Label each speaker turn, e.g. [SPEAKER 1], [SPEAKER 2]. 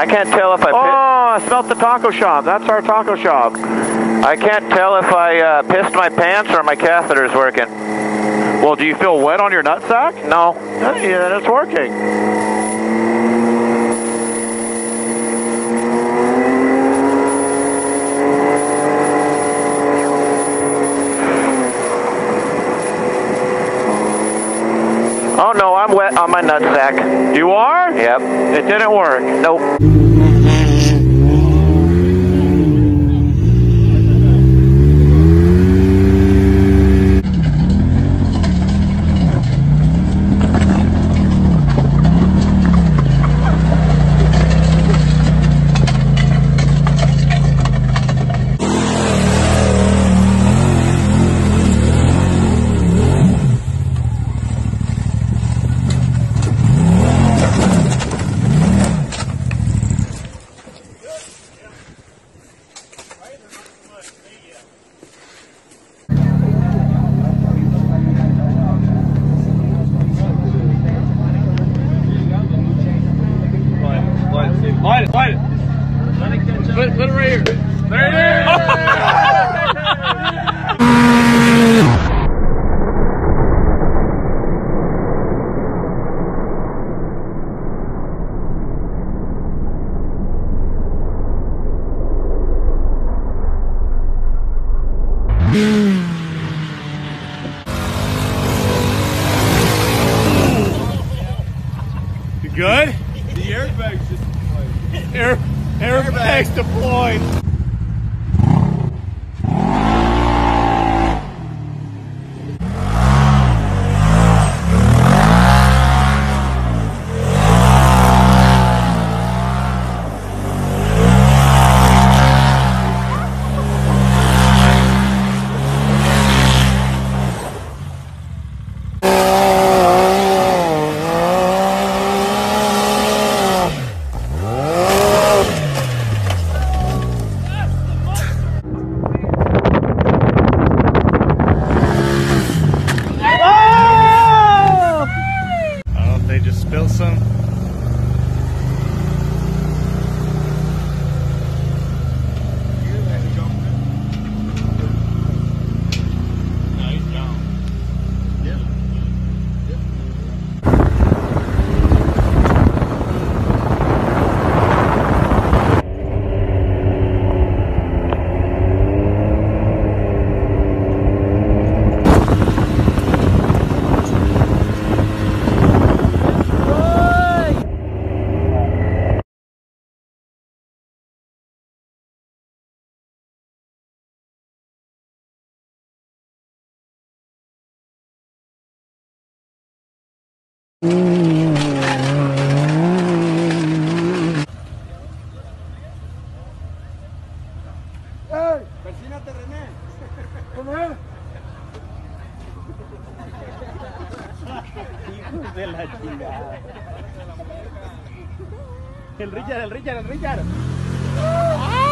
[SPEAKER 1] I can't tell if I...
[SPEAKER 2] Oh, I smelled the taco shop. That's our taco shop.
[SPEAKER 1] I can't tell if I pissed my pants or my catheter's working.
[SPEAKER 2] Well, do you feel wet on your nutsack?
[SPEAKER 1] No.
[SPEAKER 2] Yeah, it's working.
[SPEAKER 1] Oh no, I'm wet on my nutsack.
[SPEAKER 2] You are?
[SPEAKER 1] Yep.
[SPEAKER 2] It didn't work.
[SPEAKER 1] Nope.
[SPEAKER 3] Light it. Put it right here. There it is. You good?
[SPEAKER 4] The airbag's just deployed.
[SPEAKER 3] Airbags deployed. They just spilled some.
[SPEAKER 4] Persínate, René. ¿Cómo es?
[SPEAKER 3] Hijos de la chingada. El Richard.